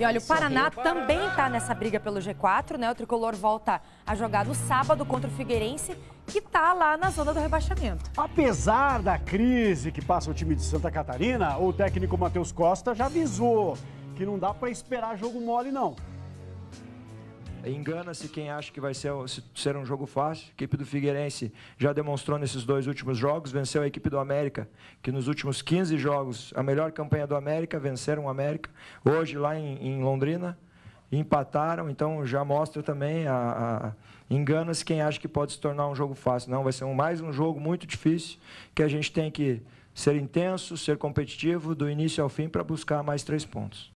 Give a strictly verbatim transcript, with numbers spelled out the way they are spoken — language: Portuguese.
E olha, o Paraná também está nessa briga pelo G quatro, né? O Tricolor volta a jogar no sábado contra o Figueirense, que está lá na zona do rebaixamento. Apesar da crise que passa o time de Santa Catarina, o técnico Matheus Costa já avisou que não dá para esperar jogo mole, não. Engana-se quem acha que vai ser, ser um jogo fácil. A equipe do Figueirense já demonstrou nesses dois últimos jogos, venceu a equipe do América, que nos últimos quinze jogos, a melhor campanha do América, venceram o América. Hoje, lá em, em Londrina, empataram, então já mostra também, a, a engana-se quem acha que pode se tornar um jogo fácil. Não, vai ser um, mais um jogo muito difícil, que a gente tem que ser intenso, ser competitivo, do início ao fim, para buscar mais três pontos.